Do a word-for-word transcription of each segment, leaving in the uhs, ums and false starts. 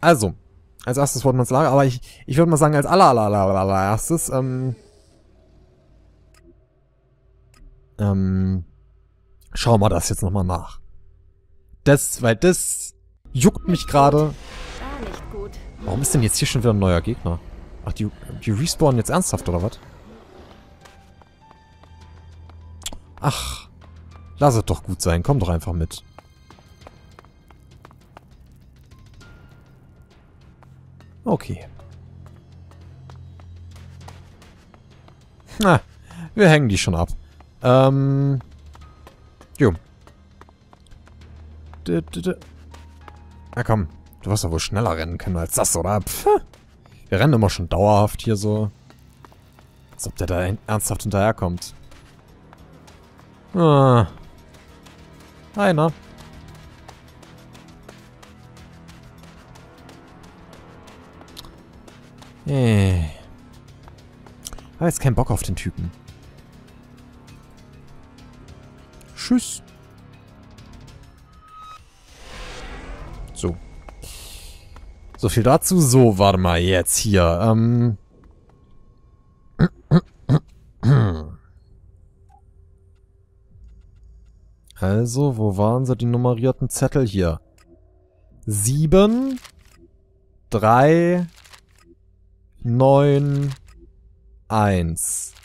Also, als erstes wollten wir ins Lager, aber ich, ich würde mal sagen, als aller, aller, aller, aller erstes, ähm, ähm, schauen wir das jetzt nochmal nach. Das, weil das juckt mich gerade. Warum ist denn jetzt hier schon wieder ein neuer Gegner? Ach, die, die respawnen jetzt ernsthaft, oder was? Ach, lass es doch gut sein. Komm doch einfach mit. Okay. Na, wir hängen die schon ab. Ähm. Jo. Na komm, du wirst doch wohl schneller rennen können als das, oder? Pff. Wir rennen immer schon dauerhaft hier so. Als ob der da ernsthaft hinterherkommt. Ah. Einer. Äh. Ich habe jetzt keinen Bock auf den Typen. Tschüss. So. So viel dazu. So, warte mal jetzt hier. Ähm. Also, wo waren sie, die nummerierten Zettel hier? Sieben, drei, neun, eins.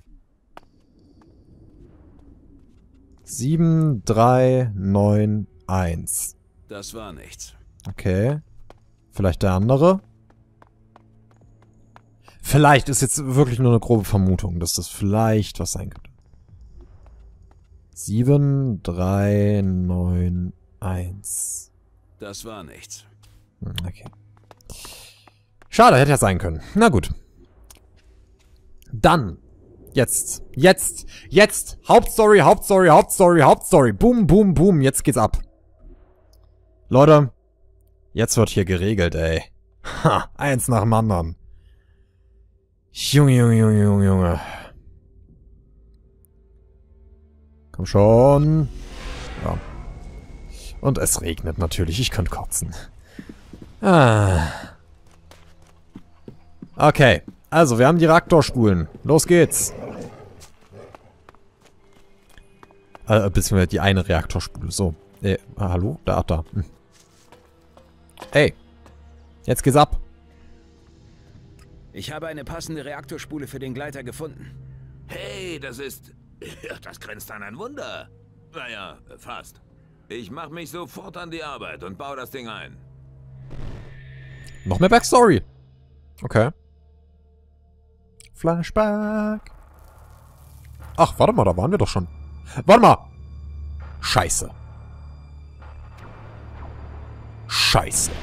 Sieben, drei, neun, eins. Das war nichts. Okay. Vielleicht der andere? Vielleicht ist jetzt wirklich nur eine grobe Vermutung, dass das vielleicht was sein könnte. Sieben, drei, neun, eins. Das war nichts. Okay. Schade, hätte ja sein können. Na gut. Dann. Jetzt. Jetzt. Jetzt. Hauptstory, Hauptstory, Hauptstory, Hauptstory. Boom, boom, boom. Jetzt geht's ab. Leute. Jetzt wird hier geregelt, ey. Ha. Eins nach dem anderen. Junge, Junge, Junge, Junge, Junge. Komm schon. Ja. Und es regnet natürlich. Ich könnte kotzen. Ah. Okay. Also, wir haben die Reaktorspulen. Los geht's. Äh, beziehungsweise die eine Reaktorspule. So. Äh, ah, hallo? Da, da. Hm. Ey. Jetzt geht's ab. Ich habe eine passende Reaktorspule für den Gleiter gefunden. Hey, das ist... Das grenzt an ein Wunder. Naja, fast. Ich mache mich sofort an die Arbeit und baue das Ding ein. Noch mehr Backstory. Okay. Flashback. Ach, warte mal, da waren wir doch schon. Warte mal. Scheiße. Scheiße.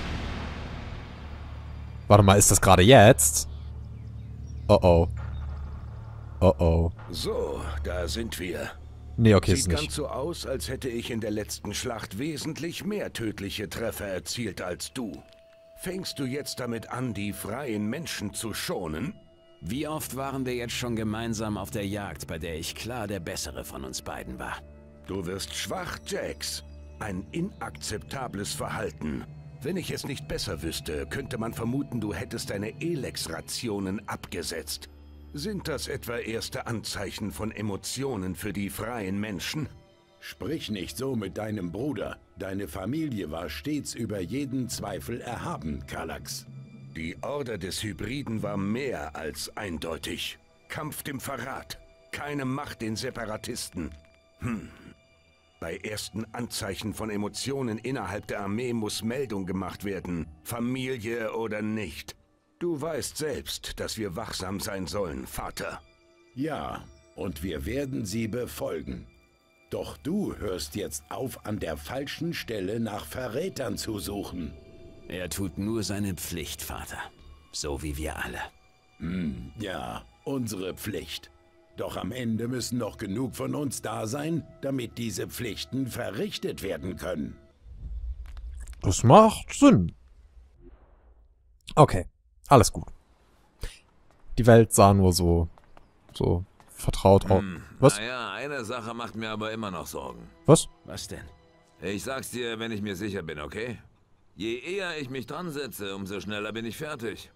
Warte mal, ist das gerade jetzt? Oh oh. Oh oh. So, da sind wir. Nee, okay, ist Sieht nicht. ganz so aus, als hätte ich in der letzten Schlacht wesentlich mehr tödliche Treffer erzielt als du. Fängst du jetzt damit an, die freien Menschen zu schonen? Wie oft waren wir jetzt schon gemeinsam auf der Jagd, bei der ich klar der Bessere von uns beiden war? Du wirst schwach, Jax. Ein inakzeptables Verhalten. Wenn ich es nicht besser wüsste, könnte man vermuten, du hättest deine Elex-Rationen abgesetzt. Sind das etwa erste Anzeichen von Emotionen für die freien Menschen? Sprich nicht so mit deinem Bruder. Deine Familie war stets über jeden Zweifel erhaben, Kallax. Die Order des Hybriden war mehr als eindeutig. Kampf dem Verrat. Keine Macht den Separatisten. Hm. Bei ersten Anzeichen von Emotionen innerhalb der Armee muss Meldung gemacht werden. Familie oder nicht. Du weißt selbst, dass wir wachsam sein sollen, Vater. Ja, und wir werden sie befolgen. Doch du hörst jetzt auf, an der falschen Stelle nach Verrätern zu suchen. Er tut nur seine Pflicht, Vater. So wie wir alle. Hm, ja, unsere Pflicht. Doch am Ende müssen noch genug von uns da sein, damit diese Pflichten verrichtet werden können. Das macht Sinn. Okay, alles gut. Die Welt sah nur so, so vertraut aus. Hm, Was? Naja, eine Sache macht mir aber immer noch Sorgen. Was? Was denn? Ich sag's dir, wenn ich mir sicher bin, okay? Je eher ich mich dran setze, umso schneller bin ich fertig.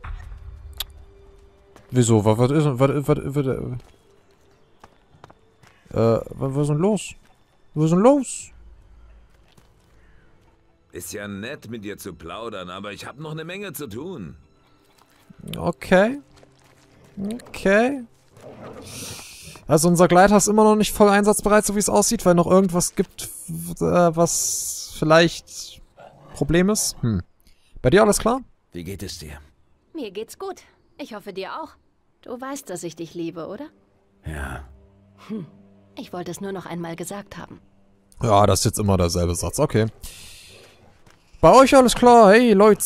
Wieso? Was, was ist was, was, was, was, äh, was, was ist denn los? Was ist denn los? Ist ja nett, mit dir zu plaudern, aber ich habe noch eine Menge zu tun. Okay. Okay. Also unser Gleiter ist immer noch nicht voll einsatzbereit, so wie es aussieht, weil noch irgendwas gibt, äh, was vielleicht Problem ist. Hm. Bei dir alles klar? Wie geht es dir? Mir geht's gut. Ich hoffe dir auch. Du weißt, dass ich dich liebe, oder? Ja. Hm. Ich wollte es nur noch einmal gesagt haben. Ja, das ist jetzt immer derselbe Satz. Okay. Bei euch alles klar? Hey, Leute.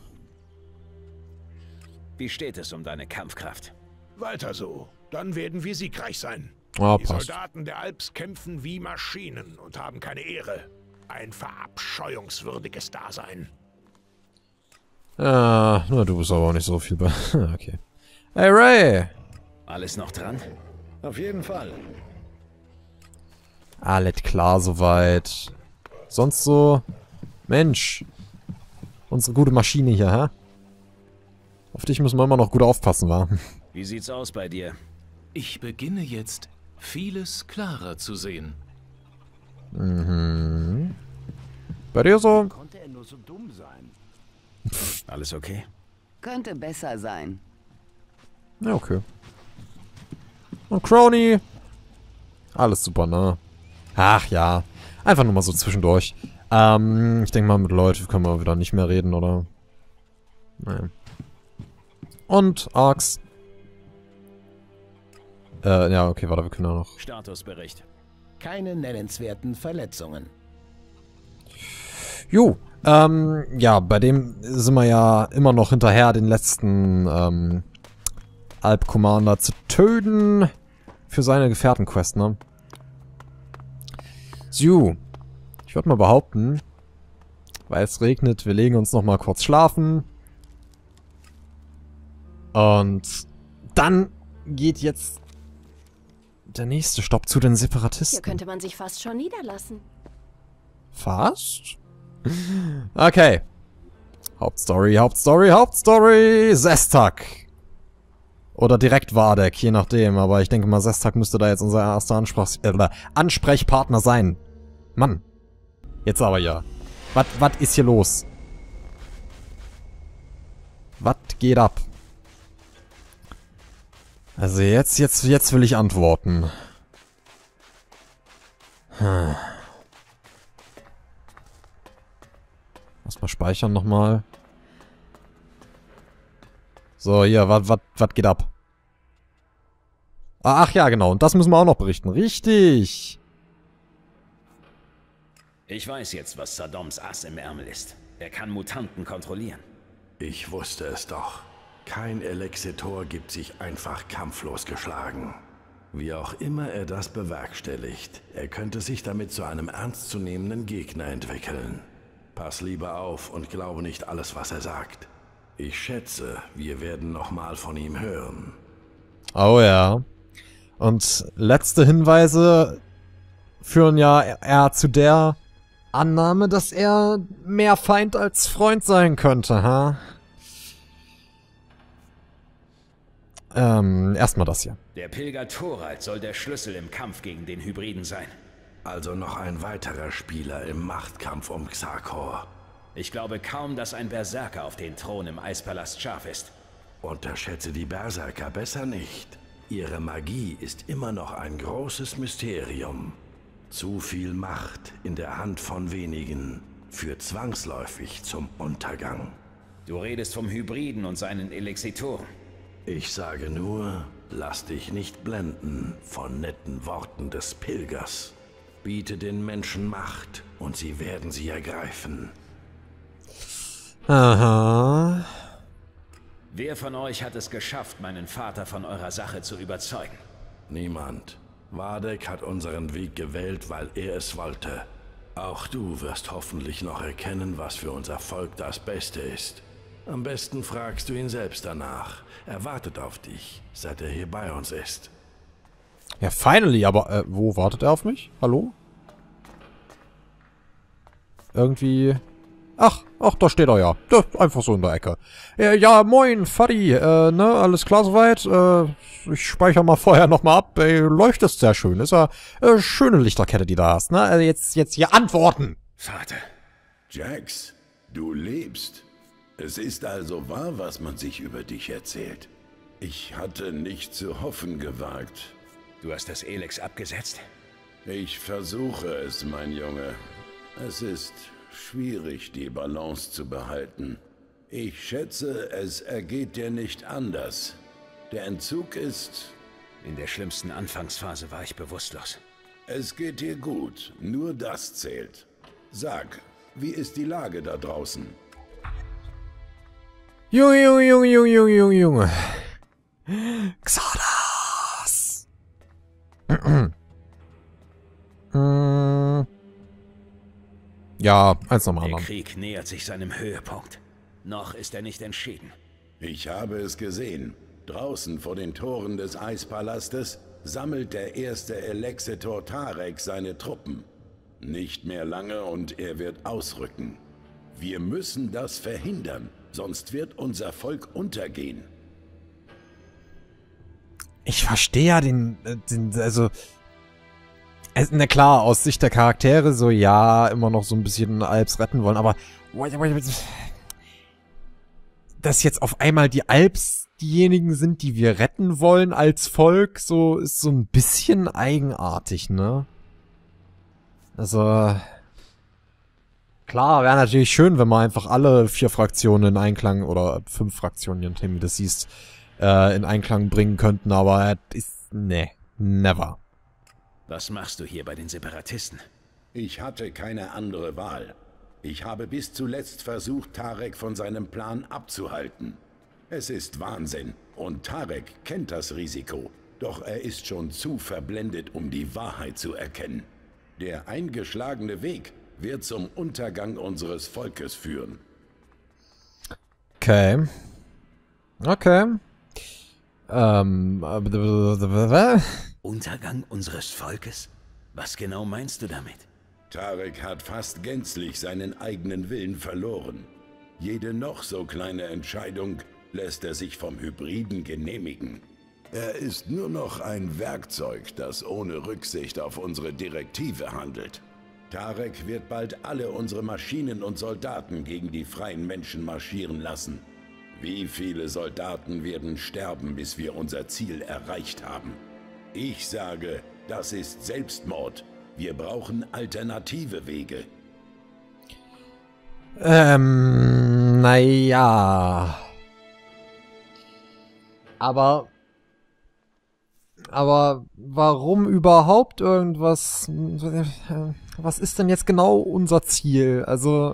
Wie steht es um deine Kampfkraft? Weiter so. Dann werden wir siegreich sein. Ah, Die passt. Soldaten der Alps kämpfen wie Maschinen und haben keine Ehre. Ein verabscheuungswürdiges Dasein. Ja, na, du bist aber auch nicht so viel bei... Okay. Hey, Ray! Alles noch dran? Auf jeden Fall. Alles klar soweit. Sonst so... Mensch. Unsere gute Maschine hier, hä? Auf dich müssen wir immer noch gut aufpassen, wa? Wie sieht's aus bei dir? Ich beginne jetzt, vieles klarer zu sehen. Mhm. Bei dir so? Konnte er nur so dumm sein? Alles okay? Könnte besser sein. Ja, okay. Und Crony? Alles super, ne? Ach ja. Einfach nur mal so zwischendurch. Ähm, ich denke mal, mit Leuten können wir wieder nicht mehr reden, oder? Nein. Und Arx. Äh, ja, okay, warte, wir können ja noch... Statusbericht. Keine nennenswerten Verletzungen. Jo, ähm, ja, bei dem sind wir ja immer noch hinterher, den letzten, ähm, Alp-Commander zu töten für seine Gefährtenquest, ne? So, ich würde mal behaupten, weil es regnet, wir legen uns noch mal kurz schlafen. Und dann geht jetzt der nächste Stopp zu den Separatisten. Hier könnte man sich fast schon niederlassen. Fast? Okay. Hauptstory, Hauptstory, Hauptstory. Sestak. Oder direkt Wardek, je nachdem. Aber ich denke mal, Sestak müsste da jetzt unser erster Ansprach äh, Ansprechpartner sein. Mann. Jetzt aber ja. Was was ist hier los? Was geht ab? Also jetzt, jetzt, jetzt will ich antworten. Hm. Lass mal speichern nochmal. So, hier, was, was, was geht ab? Ach ja, genau. Und das müssen wir auch noch berichten. Richtig. Ich weiß jetzt, was Saddams Ass im Ärmel ist. Er kann Mutanten kontrollieren. Ich wusste es doch. Kein Elexitor gibt sich einfach kampflos geschlagen. Wie auch immer er das bewerkstelligt, er könnte sich damit zu einem ernstzunehmenden Gegner entwickeln. Pass lieber auf und glaube nicht alles, was er sagt. Ich schätze, wir werden nochmal von ihm hören. Oh ja. Und letzte Hinweise führen ja eher zu der Annahme, dass er mehr Feind als Freund sein könnte, ha? Ähm, erstmal das hier. Der Pilger Thorald soll der Schlüssel im Kampf gegen den Hybriden sein. Also noch ein weiterer Spieler im Machtkampf um Xakor. Ich glaube kaum, dass ein Berserker auf den Thron im Eispalast scharf ist. Unterschätze die Berserker besser nicht. Ihre Magie ist immer noch ein großes Mysterium. Zu viel Macht in der Hand von wenigen führt zwangsläufig zum Untergang. Du redest vom Hybriden und seinen Elexitoren. Ich sage nur, lass dich nicht blenden von netten Worten des Pilgers. Biete den Menschen Macht und sie werden sie ergreifen. Aha. Wer von euch hat es geschafft, meinen Vater von eurer Sache zu überzeugen? Niemand. Wardek hat unseren Weg gewählt, weil er es wollte. Auch du wirst hoffentlich noch erkennen, was für unser Volk das Beste ist. Am besten fragst du ihn selbst danach. Er wartet auf dich, seit er hier bei uns ist. Ja, finally, aber äh, wo wartet er auf mich? Hallo? Irgendwie... Ach, Ach, da steht er ja. Da, einfach so in der Ecke. Ja, ja moin, Fadi. Äh, ne, alles klar soweit? Äh, ich speichere mal vorher nochmal ab. Ey, leuchtest sehr schön. Ist ja äh, schöne Lichterkette, die du hast, ne? Also jetzt, jetzt hier antworten. Vater. Jax, du lebst. Es ist also wahr, was man sich über dich erzählt. Ich hatte nicht zu hoffen gewagt. Du hast das Elex abgesetzt? Ich versuche es, mein Junge. Es ist schwierig, die Balance zu behalten. Ich schätze, es ergeht dir nicht anders. Der Entzug ist... In der schlimmsten Anfangsphase war ich bewusstlos. Es geht dir gut, nur das zählt. Sag, wie ist die Lage da draußen? Junge, Junge, Junge, Junge, Junge, Junge, Junge. Xardas! Ja, eins nochmal. Der Krieg nähert sich seinem Höhepunkt. Noch ist er nicht entschieden. Ich habe es gesehen. Draußen vor den Toren des Eispalastes sammelt der erste Elexitor Tarek seine Truppen. Nicht mehr lange und er wird ausrücken. Wir müssen das verhindern, sonst wird unser Volk untergehen. Ich verstehe ja den, den, also, na klar, aus Sicht der Charaktere so, ja, immer noch so ein bisschen Alps retten wollen, aber dass jetzt auf einmal die Alps diejenigen sind, die wir retten wollen als Volk, so, ist so ein bisschen eigenartig, ne? Also, klar, wäre natürlich schön, wenn man einfach alle vier Fraktionen in Einklang, oder fünf Fraktionen, je nachdem, wie du das siehst, äh, in Einklang bringen könnten, aber es ist, ne, never. Was machst du hier bei den Separatisten? Ich hatte keine andere Wahl. Ich habe bis zuletzt versucht, Tarek von seinem Plan abzuhalten. Es ist Wahnsinn und Tarek kennt das Risiko, doch er ist schon zu verblendet, um die Wahrheit zu erkennen. Der eingeschlagene Weg wird zum Untergang unseres Volkes führen. Okay. Okay. Ähm. Untergang unseres Volkes? Was genau meinst du damit? Tarek hat fast gänzlich seinen eigenen Willen verloren. Jede noch so kleine Entscheidung lässt er sich vom Hybriden genehmigen. Er ist nur noch ein Werkzeug, das ohne Rücksicht auf unsere Direktive handelt. Tarek wird bald alle unsere Maschinen und Soldaten gegen die freien Menschen marschieren lassen. Wie viele Soldaten werden sterben, bis wir unser Ziel erreicht haben? Ich sage, das ist Selbstmord. Wir brauchen alternative Wege. Ähm, naja. Aber... Aber warum überhaupt irgendwas? Was ist denn jetzt genau unser Ziel? Also...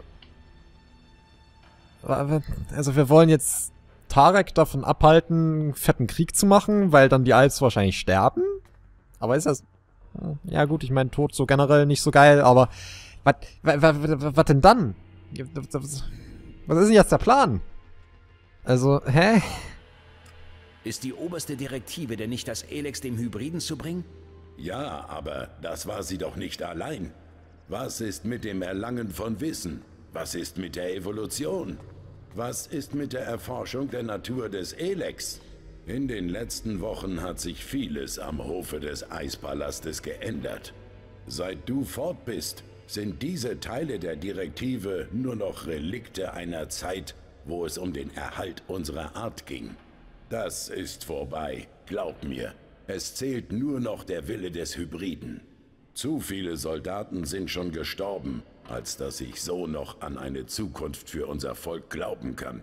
Also wir wollen jetzt Tarek davon abhalten, einen fetten Krieg zu machen, weil dann die Alps wahrscheinlich sterben? Aber ist das... Ja gut, ich meine, Tod so generell nicht so geil, aber... Was, was, was denn dann? Was ist denn jetzt der Plan? Also, hä? Ist die oberste Direktive denn nicht, das Elex dem Hybriden zu bringen? Ja, aber das war sie doch nicht allein. Was ist mit dem Erlangen von Wissen? Was ist mit der Evolution? Was ist mit der Erforschung der Natur des Elex? In den letzten Wochen hat sich vieles am Hofe des Eispalastes geändert. Seit du fort bist, sind diese Teile der Direktive nur noch Relikte einer Zeit, wo es um den Erhalt unserer Art ging. Das ist vorbei, glaub mir. Es zählt nur noch der Wille des Hybriden. Zu viele Soldaten sind schon gestorben, als dass ich so noch an eine Zukunft für unser Volk glauben kann.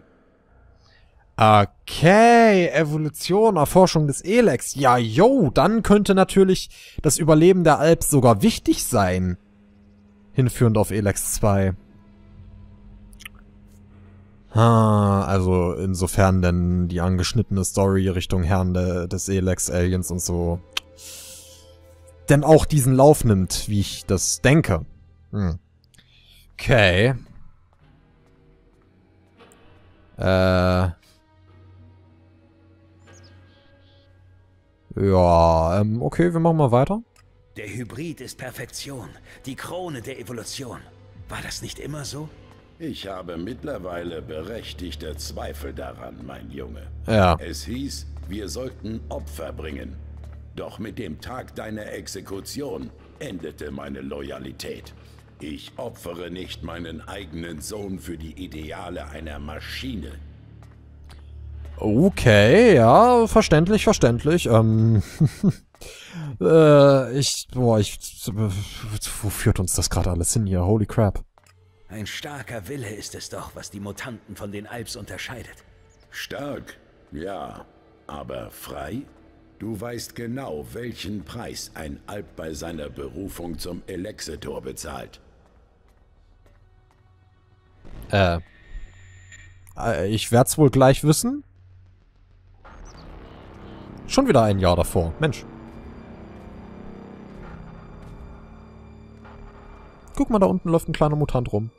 Okay, Evolution, Erforschung des Elex. Ja, yo, dann könnte natürlich das Überleben der Alps sogar wichtig sein. Hinführend auf Elex zwei. Ha, also insofern denn die angeschnittene Story Richtung Herrn de, des Elex, Aliens und so denn auch diesen Lauf nimmt, wie ich das denke. Hm. Okay. Äh. Ja, ähm, okay, wir machen mal weiter. Der Hybrid ist Perfektion, die Krone der Evolution. War das nicht immer so? Ich habe mittlerweile berechtigte Zweifel daran, mein Junge. Ja. Es hieß, wir sollten Opfer bringen. Doch mit dem Tag deiner Exekution endete meine Loyalität. Ich opfere nicht meinen eigenen Sohn für die Ideale einer Maschine. Okay, ja, verständlich, verständlich. Ähm, äh, ich, boah, ich, wo führt uns das gerade alles hin hier? Holy crap. Ein starker Wille ist es doch, was die Mutanten von den Alps unterscheidet. Stark, ja, aber frei? Du weißt genau, welchen Preis ein Alp bei seiner Berufung zum Elexitor bezahlt. Äh, äh ich werd's wohl gleich wissen. Schon wieder ein Jahr davor. Mensch. Guck mal, da unten läuft ein kleiner Mutant rum.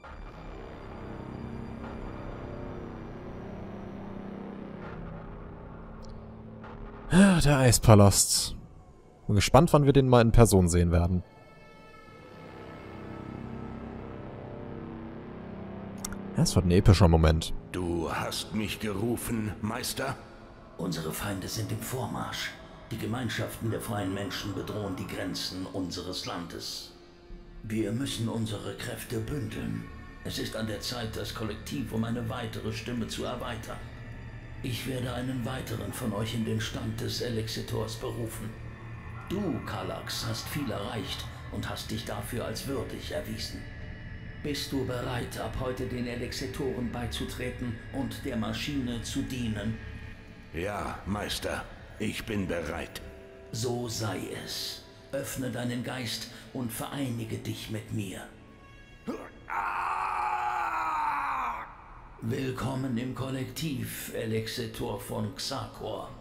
Der Eispalast. Bin gespannt, wann wir den mal in Person sehen werden. Das wird ein epischer Moment. Du hast mich gerufen, Meister? Unsere Feinde sind im Vormarsch. Die Gemeinschaften der freien Menschen bedrohen die Grenzen unseres Landes. Wir müssen unsere Kräfte bündeln. Es ist an der Zeit, das Kollektiv um eine weitere Stimme zu erweitern. Ich werde einen weiteren von euch in den Stand des Elexitors berufen. Du, Kallax, hast viel erreicht und hast dich dafür als würdig erwiesen. Bist du bereit, ab heute den Elexitoren beizutreten und der Maschine zu dienen? Ja, Meister, ich bin bereit. So sei es. Öffne deinen Geist und vereinige dich mit mir. Willkommen im Kollektiv, Elexitor von Xakor.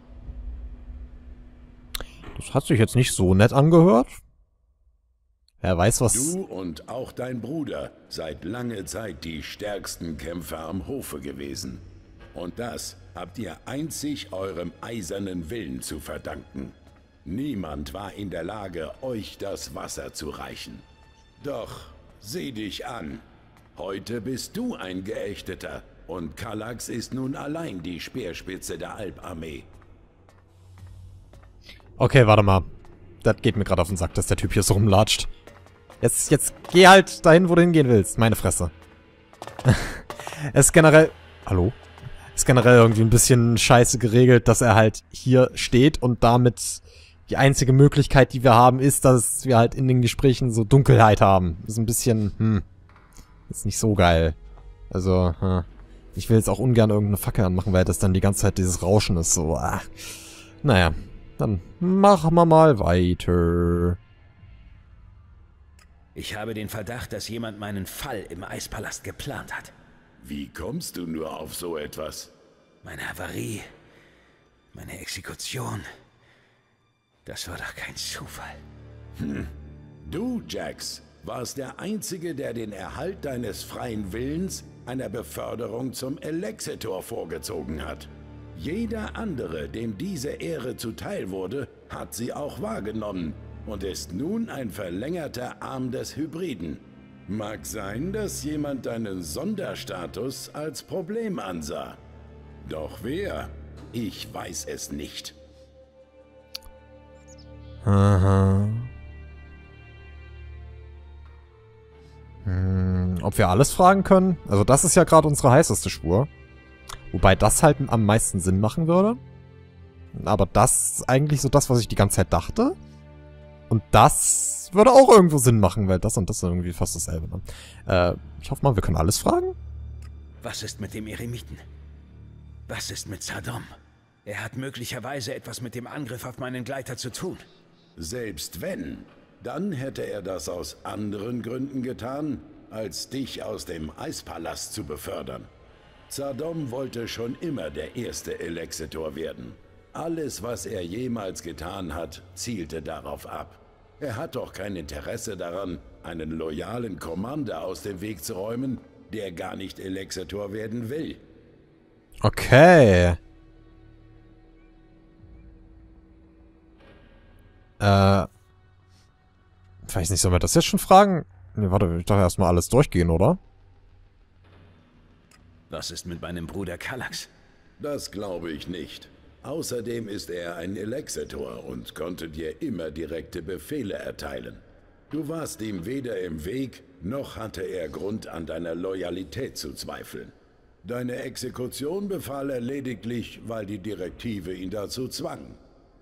Das hat sich jetzt nicht so nett angehört. Wer weiß, was... Du und auch dein Bruder seid lange Zeit die stärksten Kämpfer am Hofe gewesen. Und das habt ihr einzig eurem eisernen Willen zu verdanken. Niemand war in der Lage, euch das Wasser zu reichen. Doch, sieh dich an. Heute bist du ein Geächteter und Kallax ist nun allein die Speerspitze der Alparmee. Okay, warte mal. Das geht mir gerade auf den Sack, dass der Typ hier so rumlatscht. Jetzt, jetzt geh halt dahin, wo du hingehen willst. Meine Fresse. Es ist generell... Hallo? Ist generell irgendwie ein bisschen scheiße geregelt, dass er halt hier steht und damit die einzige Möglichkeit, die wir haben, ist, dass wir halt in den Gesprächen so Dunkelheit haben. Ist ein bisschen, hm, ist nicht so geil. Also, hm. Ich will jetzt auch ungern irgendeine Fackel anmachen, weil das dann die ganze Zeit dieses Rauschen ist, so, ah. Naja, dann machen wir mal weiter. Ich habe den Verdacht, dass jemand meinen Fall im Eispalast geplant hat. Wie kommst du nur auf so etwas? Meine Havarie, meine Exekution. Das war doch kein Zufall. Hm. Du, Jax, warst der Einzige, der den Erhalt deines freien Willens einer Beförderung zum Elexitor vorgezogen hat. Jeder andere, dem diese Ehre zuteil wurde, hat sie auch wahrgenommen und ist nun ein verlängerter Arm des Hybriden. Mag sein, dass jemand deinen Sonderstatus als Problem ansah. Doch wer? Ich weiß es nicht. Aha. Hm, ob wir alles fragen können? Also das ist ja gerade unsere heißeste Spur. Wobei das halt am meisten Sinn machen würde. Aber das ist eigentlich so das, was ich die ganze Zeit dachte. Und das würde auch irgendwo Sinn machen, weil das und das irgendwie fast dasselbe. Ne? Äh, ich hoffe mal, wir können alles fragen. Was ist mit dem Eremiten? Was ist mit Saddam? Er hat möglicherweise etwas mit dem Angriff auf meinen Gleiter zu tun. Selbst wenn, dann hätte er das aus anderen Gründen getan, als dich aus dem Eispalast zu befördern. Saddam wollte schon immer der erste Elexitor werden. Alles, was er jemals getan hat, zielte darauf ab. Er hat doch kein Interesse daran, einen loyalen Commander aus dem Weg zu räumen, der gar nicht Elexitor werden will. Okay. Äh. Weiß nicht, sollen wir das jetzt schon fragen? Ne, warte, ich darf erstmal alles durchgehen, oder? Was ist mit meinem Bruder Kallax? Das glaube ich nicht. Außerdem ist er ein Elexetor und konnte dir immer direkte Befehle erteilen. Du warst ihm weder im Weg, noch hatte er Grund, an deiner Loyalität zu zweifeln. Deine Exekution befahl er lediglich, weil die Direktive ihn dazu zwang.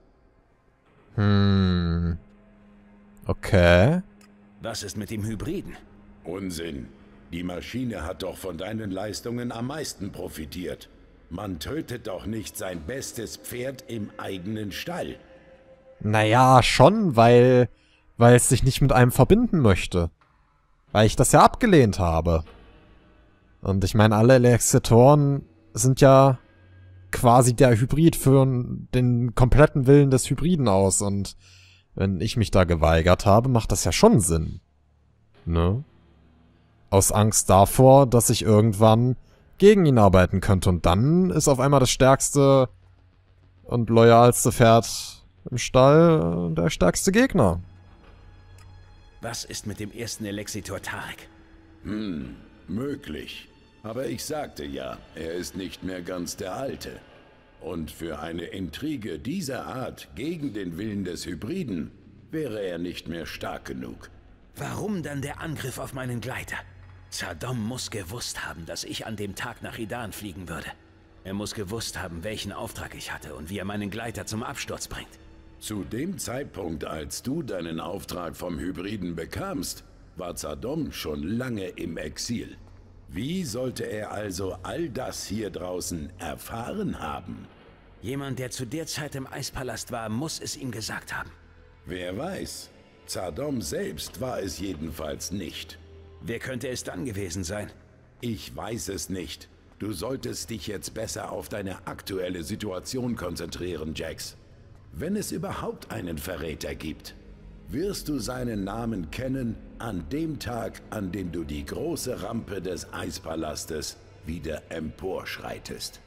Hm. Okay. Was ist mit dem Hybriden? Unsinn. Die Maschine hat doch von deinen Leistungen am meisten profitiert. Man tötet doch nicht sein bestes Pferd im eigenen Stall. Naja, schon, weil, weil es sich nicht mit einem verbinden möchte. Weil ich das ja abgelehnt habe. Und ich meine, alle Elexitoren sind ja quasi der Hybrid, führen den kompletten Willen des Hybriden aus. Und wenn ich mich da geweigert habe, macht das ja schon Sinn. Ne? Aus Angst davor, dass ich irgendwann gegen ihn arbeiten könnte. Und dann ist auf einmal das stärkste und loyalste Pferd im Stall der stärkste Gegner. Was ist mit dem ersten Elexitor Tarek? Hm, möglich. Aber ich sagte ja, er ist nicht mehr ganz der Alte. Und für eine Intrige dieser Art gegen den Willen des Hybriden wäre er nicht mehr stark genug. Warum dann der Angriff auf meinen Gleiter? Z'Adom muss gewusst haben, dass ich an dem Tag nach Idan fliegen würde. Er muss gewusst haben, welchen Auftrag ich hatte und wie er meinen Gleiter zum Absturz bringt. Zu dem Zeitpunkt, als du deinen Auftrag vom Hybriden bekamst, war Z'Adom schon lange im Exil. Wie sollte er also all das hier draußen erfahren haben? Jemand, der zu der Zeit im Eispalast war, muss es ihm gesagt haben. Wer weiß. Z'Adom selbst war es jedenfalls nicht. Wer könnte es dann gewesen sein? Ich weiß es nicht. Du solltest dich jetzt besser auf deine aktuelle Situation konzentrieren, Jax. Wenn es überhaupt einen Verräter gibt, wirst du seinen Namen kennen an dem Tag, an dem du die große Rampe des Eispalastes wieder emporschreitest.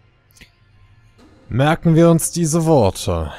Merken wir uns diese Worte.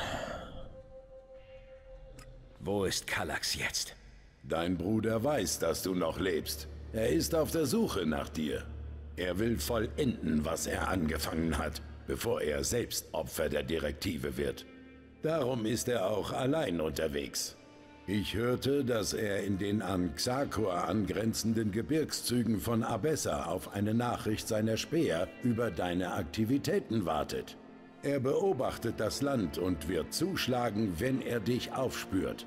Wo ist Kallax jetzt? Dein Bruder weiß, dass du noch lebst. Er ist auf der Suche nach dir. Er will vollenden, was er angefangen hat, bevor er selbst Opfer der Direktive wird. Darum ist er auch allein unterwegs. Ich hörte, dass er in den an Xakor angrenzenden Gebirgszügen von Abessa auf eine Nachricht seiner Späher über deine Aktivitäten wartet. Er beobachtet das Land und wird zuschlagen, wenn er dich aufspürt.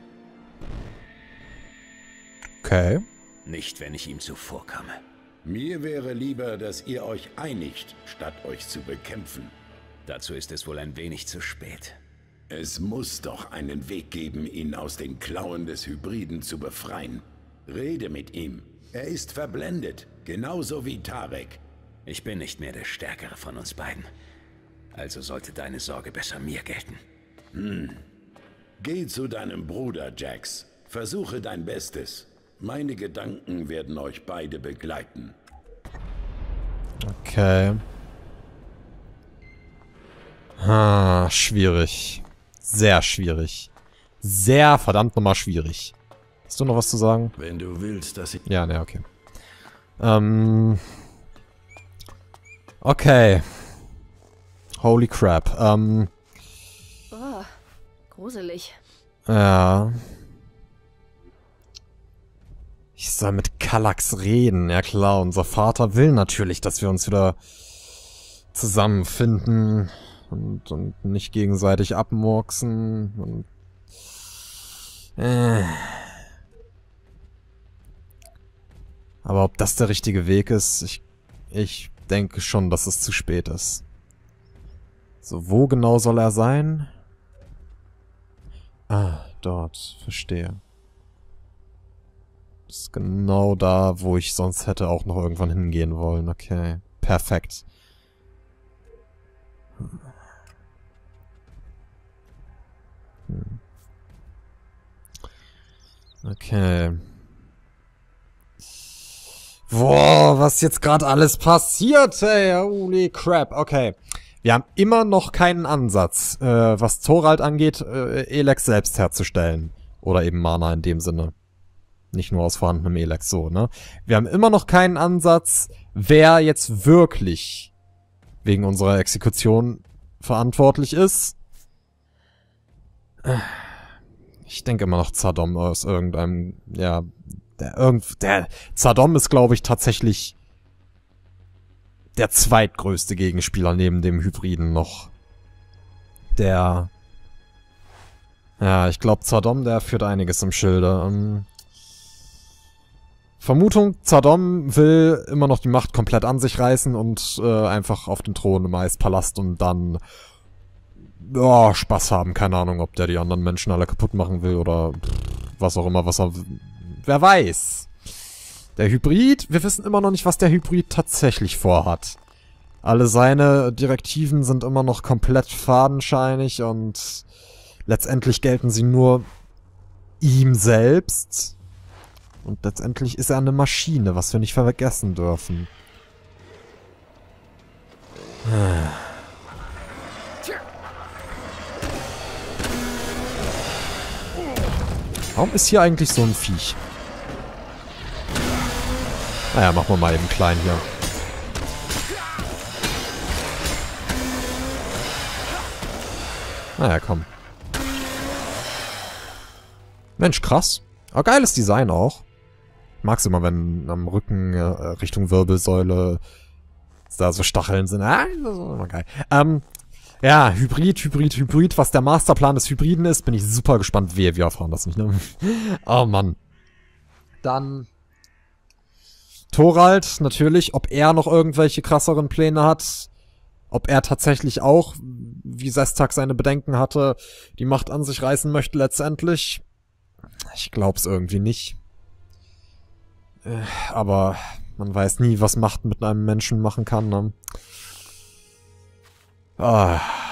Okay. Nicht, wenn ich ihm zuvorkomme. Mir wäre lieber, dass ihr euch einigt, statt euch zu bekämpfen. Dazu ist es wohl ein wenig zu spät. Es muss doch einen Weg geben, ihn aus den Klauen des Hybriden zu befreien. Rede mit ihm. Er ist verblendet, genauso wie Tarek. Ich bin nicht mehr der Stärkere von uns beiden. Also sollte deine Sorge besser mir gelten. Hm. Geh zu deinem Bruder, Jax. Versuche dein Bestes. Meine Gedanken werden euch beide begleiten. Okay. Ah, schwierig. Sehr schwierig. Sehr verdammt nochmal schwierig. Hast du noch was zu sagen? Wenn du willst, dass ich... Ja, ne, okay. Ähm... Okay. Holy crap. Ähm... Oh, gruselig. Ja... Ich soll mit Kallax reden. Ja klar, unser Vater will natürlich, dass wir uns wieder zusammenfinden und, und nicht gegenseitig abmurksen. Und, äh. Aber ob das der richtige Weg ist, ich, ich denke schon, dass es zu spät ist. So, wo genau soll er sein? Ah, dort. Verstehe. Das ist genau da, wo ich sonst hätte auch noch irgendwann hingehen wollen. Okay. Perfekt. Hm. Okay. Boah, was jetzt gerade alles passiert, ey. Holy crap. Okay. Wir haben immer noch keinen Ansatz, äh, was Thorald angeht, äh, Elex selbst herzustellen. Oder eben Mana in dem Sinne. Nicht nur aus vorhandenem Elex, so, ne? Wir haben immer noch keinen Ansatz, wer jetzt wirklich wegen unserer Exekution verantwortlich ist. Ich denke immer noch Z'Adom aus irgendeinem, ja, der irgend, der, Z'Adom ist, glaube ich, tatsächlich der zweitgrößte Gegenspieler neben dem Hybriden noch. Der, ja, ich glaube, Z'Adom, der führt einiges im Schilde. Ähm, Vermutung, Z'Adom will immer noch die Macht komplett an sich reißen und äh, einfach auf den Thron im Eispalast und dann oh, Spaß haben. Keine Ahnung, ob der die anderen Menschen alle kaputt machen will oder was auch immer, was er... Wer weiß. Der Hybrid, wir wissen immer noch nicht, was der Hybrid tatsächlich vorhat. Alle seine Direktiven sind immer noch komplett fadenscheinig und letztendlich gelten sie nur ihm selbst. Und letztendlich ist er eine Maschine, was wir nicht vergessen dürfen. Warum ist hier eigentlich so ein Viech? Naja, machen wir mal eben klein hier. Naja, komm. Mensch, krass. Aber geiles Design auch. Ich mag's immer, wenn am Rücken äh, Richtung Wirbelsäule da so Stacheln sind. Ah, das ist immer geil. Ähm, ja, Hybrid, Hybrid, Hybrid. Was der Masterplan des Hybriden ist, bin ich super gespannt. Wehe, wir erfahren das nicht, ne? Oh, Mann. Dann Thorald, natürlich. Ob er noch irgendwelche krasseren Pläne hat. Ob er tatsächlich auch, wie Sestak seine Bedenken hatte, die Macht an sich reißen möchte letztendlich. Ich glaub's irgendwie nicht. Aber man weiß nie, was Macht mit einem Menschen machen kann, ne? Ah.